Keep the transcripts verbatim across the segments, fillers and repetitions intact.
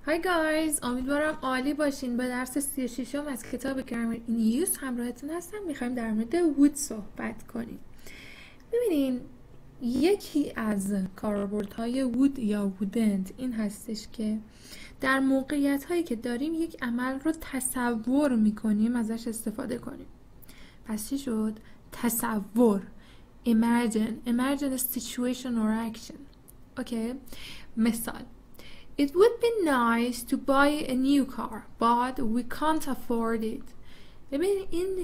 های گایز، امیدوارم عالی باشین. با درس سی و ششم از کتاب گرامر این یوز همراهتون هستم. میخوایم در مورد وود صحبت کنیم. ببینین، یکی از کاربردهای وود یا وودنت این هستش که در موقعیت هایی که داریم یک عمل رو تصور میکنیم ازش استفاده کنیم. پس چی شد؟ تصور. Imagine. Imagine a situation or action. اوکی؟ مثال: It would be nice to buy a new car, but we can't afford it. ببین این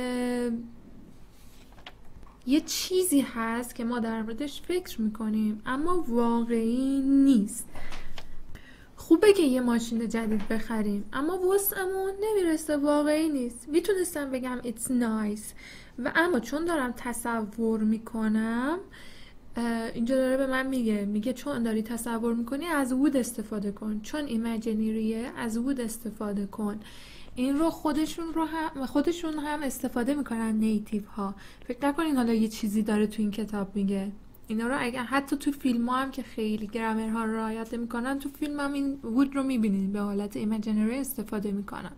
یه چیزی هست که ما در موردش فکر میکنیم اما واقعی نیست. خوبه که یه ماشین جدید بخریم اما وسعمون نمیرسه، واقعی نیست. میتونستم بگم it's nice و اما چون دارم تصور میکنم، اینجا داره به من میگه میگه چون داری تصور میکنی از وود استفاده کن، چون ایمیجینریه از وود استفاده کن. این رو خودشون رو هم خودشون هم استفاده میکنن نیتیو ها. فکر نکنین حالا یه چیزی داره تو این کتاب میگه. اینا رو اگر حتی تو فیلم ها هم که خیلی گرامر ها رو رعایت میکنن، تو فیلم هم این وود رو میبینین به حالت ایمیجینری استفاده میکنن.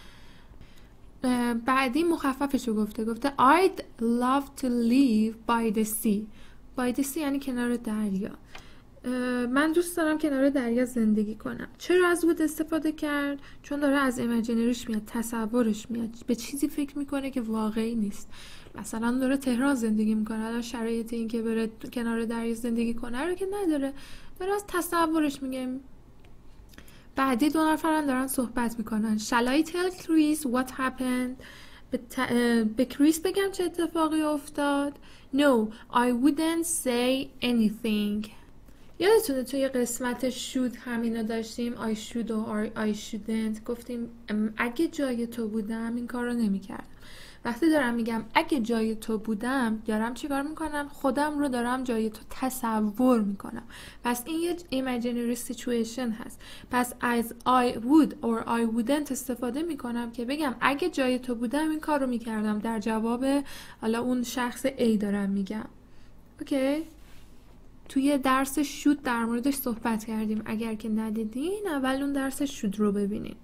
بعدی مخففش رو گفته گفته I'd love to live by the sea. by the sea یعنی کنار دریا. من دوست دارم کنار دریا زندگی کنم. چرا از وود استفاده کرد؟ چون داره از ایمیجینریش میاد، تصورش میاد، به چیزی فکر میکنه که واقعی نیست. مثلا داره تهران زندگی میکنه، الان شرایط این که بره کنار دریا زندگی کنه رو که نداره، داره از تصورش میگه. بعدی دو نفرن دارن صحبت میکنن. Shall I tell Chris what happened? به, ت... به کریس بگم چه اتفاقی افتاد؟ No, I wouldn't say anything. یادتونه توی قسمت should همینو داشتیم، I should و I shouldn't. گفتیم اگه جای تو بودم این کار رو نمی کردم. وقتی دارم میگم اگه جای تو بودم، دارم چی کار میکنم؟ خودم رو دارم جای تو تصور میکنم. پس این یه imaginary situation هست. پس از I would or I wouldn't استفاده میکنم که بگم اگه جای تو بودم این کار رو میکردم. در جواب حالا اون شخص A دارم میگم. اوکی؟ توی درس شود در موردش صحبت کردیم. اگر که ندیدین اول اون درس شود رو ببینین.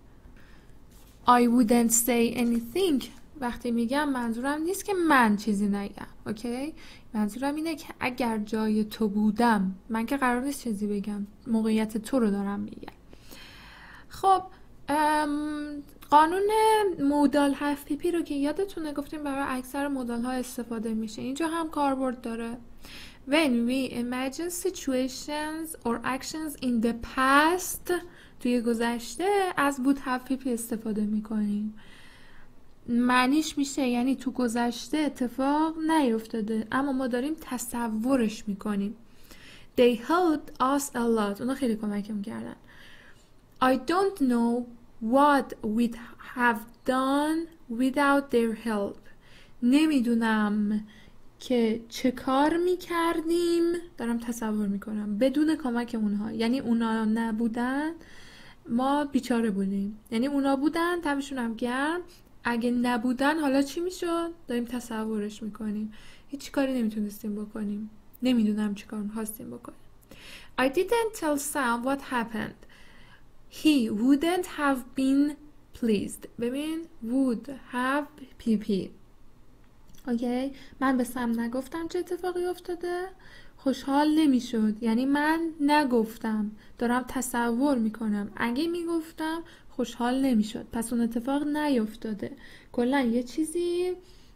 I wouldn't say anything وقتی میگم منظورم نیست که من چیزی نگم. اوکی؟ منظورم اینه که اگر جای تو بودم، من که قرار نیست چیزی بگم، موقعیت تو رو دارم میگم. خب قانون مودال هفت پی پی رو که یادتونه گفتیم برای اکثر مودال ها استفاده میشه. اینجا هم کاربرد داره. When we imagine situations or actions in the past، توی گذشته از would have پی پی استفاده میکنیم. معنیش میشه یعنی تو گذشته اتفاق نیفتاده اما ما داریم تصورش میکنیم. They helped us a lot. اونا خیلی کمکم کردن. I don't know what we'd have done without their help. نمیدونم که چه کار میکردیم، دارم تصور میکنم، بدون کمک اونها. یعنی اونا نبودن ما بیچاره بودیم. یعنی اونا بودن تبشون هم گرم، اگه نبودن حالا چی میشد؟ داریم تصورش میکنیم. هیچ کاری نمیتونستیم بکنیم. نمیدونم چی کار میخواستیم بکنیم. I didn't tell Sam what happened. He wouldn't have been pleased. ببین would have پی پی. اوکی؟ من به سم نگفتم چه اتفاقی افتاده، خوشحال نمیشد. یعنی من نگفتم، دارم تصور میکنم. اگه میگفتم خوشحال نمیشد. پس اون اتفاق نیفتاده. کلا یه چیزی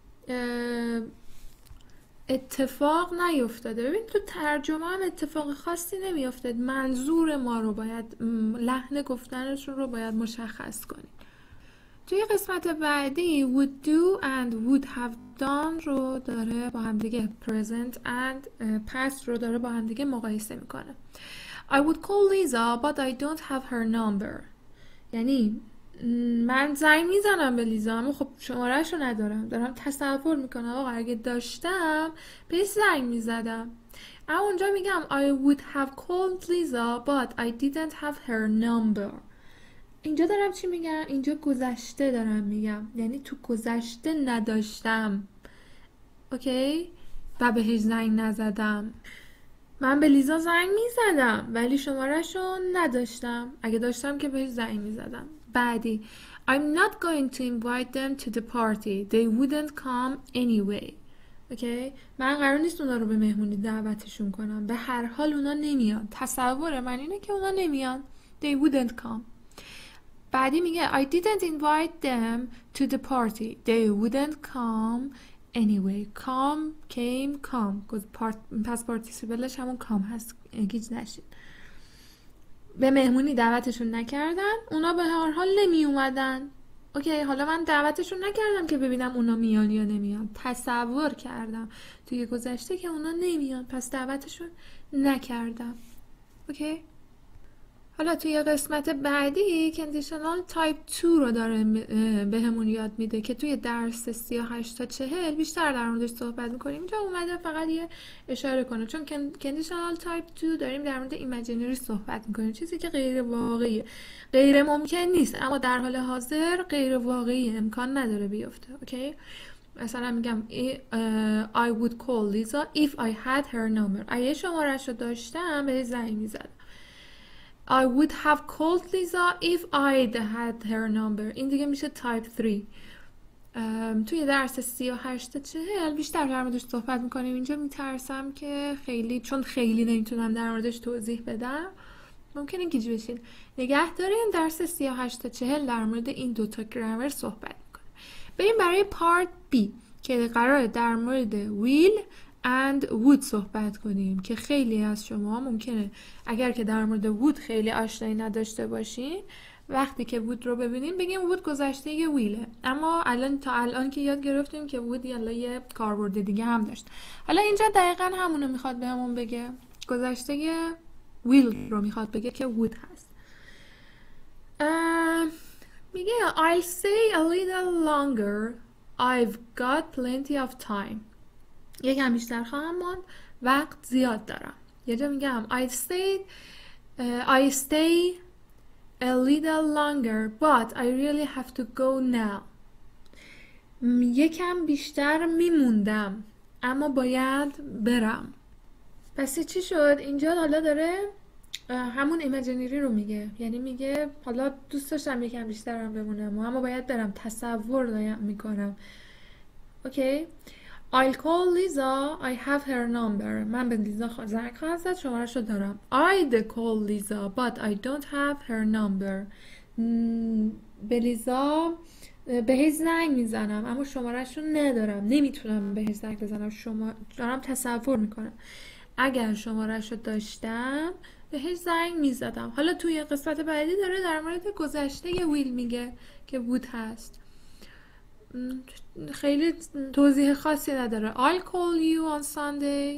اتفاق نیفتاده. ببین تو ترجمه هم اتفاق خاصی نمیافتاد. منظور ما رو باید، لحن گفتنشون رو باید مشخص کنیم. توی قسمت بعدی would do and would have done رو داره با هم دیگه present and past رو داره با هم دیگه مقایسه میکنه. I would call Lisa but I don't have her number. یعنی من زنگ میزنم به لیزا اما خب شماره‌اش رو ندارم. دارم تصور میکنم آقا اگه داشتم بهش زنگ میزدم. اما اونجا میگم I would have called Lisa but I didn't have her number. اینجا دارم چی میگم؟ اینجا گذشته دارم میگم، یعنی تو گذشته نداشتم. اوکی؟ و بهش زنگ نزدم. من به لیزا زنگ میزدم ولی شماره‌شو نداشتم. اگه داشتم که بهش زنگ میزدم. بعدی I'm not going to invite them to the party. They wouldn't come anyway. اوکی؟ من قرار نیست اونا رو به مهمونی دعوتشون کنم. به هر حال اونا نمیان. تصور من اینه که اونا نمیان. They wouldn't come. بعدی میگه I didn't invite them to the party. They wouldn't come anyway. come came come. پس پارتیسیپلش همون come هست. گیج نشید. به مهمونی دعوتشون نکردن. اونا به هر حال نمی اومدن. اوکی، حالا من دعوتشون نکردم که ببینم اونا میان یا نمیان. تصور کردم توی گذشته که اونا نمیان، پس دعوتشون نکردم. اوکی. حالا توی قسمت بعدی کندیشنال تایپ دو رو داره به همون یاد میده که توی درس سی و هشت تا چهل بیشتر در موردش صحبت میکنیم. اینجا اومده فقط یه اشاره کنه، چون کندیشنال تایپ دو داریم در مورد ایمیجینری صحبت میکنیم، چیزی که غیر واقعیه، غیر ممکن نیست، اما در حال حاضر غیر واقعی، امکان نداره بیفته. اوکی، مثلا میگم I would call Lisa if I had her number. اگه شماره‌شو داشتم بهش زنگ میزدم. I would have called Lisa if I'd had her number. این دیگه میشه type سه. توی درس سی و هشت تا چهل بیشتر در موردش صحبت میکنیم. اینجا میترسم که خیلی، چون خیلی نمیتونم در موردش توضیح بدم، ممکنه گیج بشین. نگه داریم درس سی و هشت تا چهل در مورد این دوتا گرامر صحبت میکنه. بریم برای پارت بی که قراره در مورد will and would صحبت کنیم که خیلی از شما ممکنه اگر که در مورد would خیلی آشنایی نداشته باشین، وقتی که would رو ببینیم بگیم would گذشته یه ویله، اما الان تا الان که یاد گرفتیم که would یالا یه کاربرد دیگه هم داشت. حالا اینجا دقیقا همونو میخواد بهمون بگه، گذشته یه will رو میخواد بگه که would هست. میگه I'll stay a little longer. I've got plenty of time. یکم بیشتر خواهم ماند، وقت زیاد دارم. یه جا میگم I stayed uh, I stay a little longer but I really have to go now. یکم بیشتر میموندم اما باید برم. پس چی شد؟ اینجا حالا داره همون ایمیجینری رو میگه، یعنی میگه حالا دوست داشتم یکم بیشترم بمونم اما باید برم، تصور دارم میکنم. اوکی. I'll call Lisa. I have her number. من به لیزا زنگ خواهم زد، شماره‌شو دارم. I'd call Lisa but I don't have her number. به لیزا بهش زنگ میزنم اما شماره‌شو ندارم، نمیتونم بهش زنگ بزنم، شما دارم تصور میکنم. اگر شماره‌شو داشتم بهش زنگ میزدم. حالا توی قسمت بعدی داره در مورد گذشته یه ویل میگه که would هست، خیلی توضیح خاصی نداره. I'll call you on Sunday.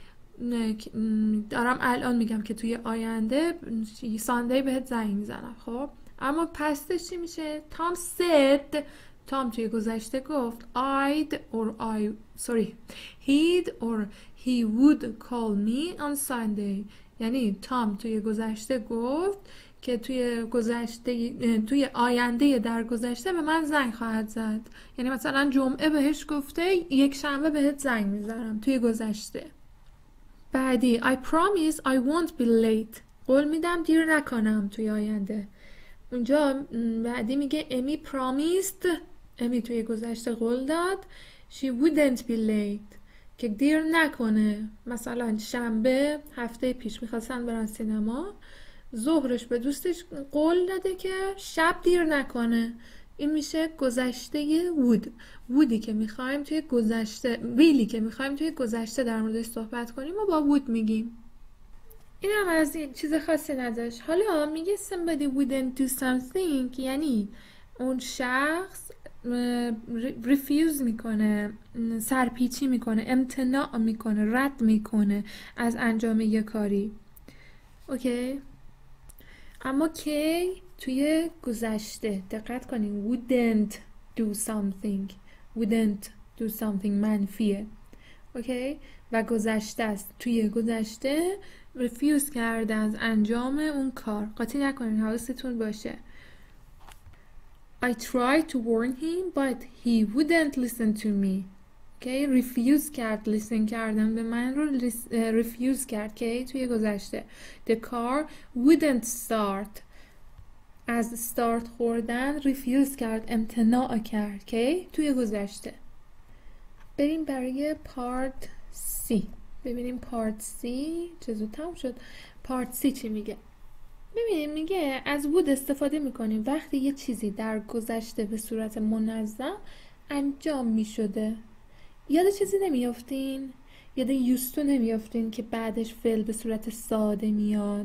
دارم الان میگم که توی آینده ساندی بهت زنگ میزنم. خب اما پستش چی میشه؟ تام said. تام توی گذشته گفت I'd or I sorry he'd or he would call me on Sunday. یعنی تام توی گذشته گفت که توی گذشته توی آینده در گذشته به من زنگ خواهد زد. یعنی مثلا جمعه بهش گفته یک شنبه بهت زنگ میزنم توی گذشته. بعدی I promise I won't be late. قول میدم دیر نکنم توی آینده. اونجا بعدی میگه امی promised. امی توی گذشته قول داد she wouldn't be late که دیر نکنه. مثلا شنبه هفته پیش میخواستن برن سینما، ظهرش به دوستش قول داده که شب دیر نکنه. این میشه گذشته وود. وودی که میخوایم توی گذشته، ویلی که میخوایم توی گذشته در موردش صحبت کنیم و با وود میگیم. این هم از این چیز خاصی نداشت. حالا میگه somebody wouldn't do something، یعنی اون شخص ریفیوز میکنه، سرپیچی میکنه، امتناع میکنه، رد میکنه از انجام یه کاری. اوکی؟ اما کی توی گذشته دقت کنین wouldn't do something wouldn't do something منفیه. اوکی؟ و گذشته است. توی گذشته refuse کرده از انجام اون کار. قاطی نکنین، حواستون باشه. I tried to warn him but he wouldn't listen to me. اوکی، ریفیوز کرد لیسن کردن به من رو ریفیوز کرد که توی گذشته. the car wouldn't start، از استارت خوردن ریفیوز کرد، امتناع کرد که توی گذشته. بریم برای پارت سی ببینیم پارت سی چه زود تموم شد. پارت سی چی میگه؟ ببینیم میگه از would استفاده میکنیم وقتی یه چیزی در گذشته به صورت منظم انجام میشده. یاد چیزی نمیافتین؟ یاد یوستو نمیافتین که بعدش فعل به صورت ساده میاد؟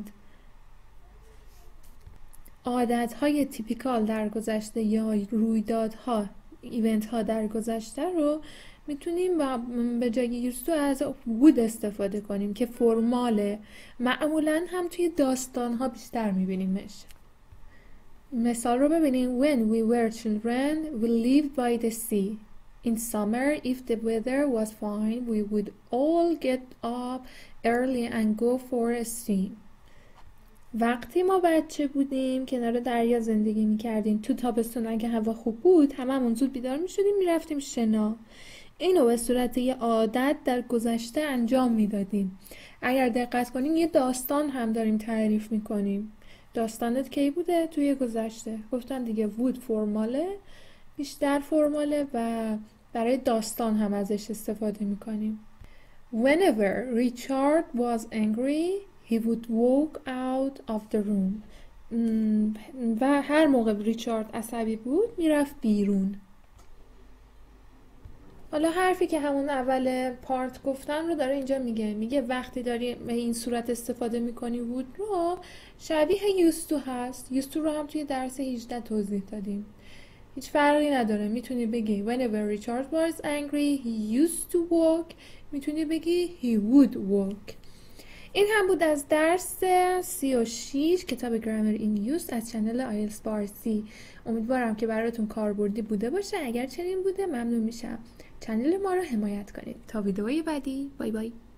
عادتهای تیپیکال در گذشته یا رویدادها، ایونت ها در گذشته رو میتونیم و به جای یوستو از would استفاده کنیم که فرماله. معمولا هم توی داستان ها بیشتر میبینیمش. مثال رو ببینیم. when we were children we lived by the sea. in summer if the weather was fine we would all get up early and go for a swim. وقتی ما بچه بودیم کنار دریا زندگی میکردیم. تو تابستون اگه هوا خوب بود هممون زود بیدار میشدیم میرفتیم شنا. اینو به صورت یه عادت در گذشته انجام میدادیم. اگر دقت کنیم یه داستان هم داریم تعریف میکنیم. داستانت کی بوده؟ توی گذشته. گفتن دیگه would فرماله، بیشتر فرماله و برای داستان هم ازش استفاده میکنیم. Whenever Richard was angry he would walk out of the room. و هر موقع ریچارد عصبی بود میرفت بیرون. حالا حرفی که همون اول پارت گفتم رو داره اینجا میگه. میگه وقتی داری به این صورت استفاده میکنی would رو شبیه used to هست. used to رو هم توی درس هجده توضیح دادیم. هیچ فرقی نداره. میتونی بگی whenever Richard was angry he used to walk. میتونی بگی he would walk. این هم بود از درس سی و شش کتاب گرامر این یوست از چنل آیلتس فارسی. امیدوارم که براتون کاربردی بوده باشه. اگر چنین بوده ممنون میشم چنل ما رو حمایت کنید. تا ویدئوی بعدی، بای بای.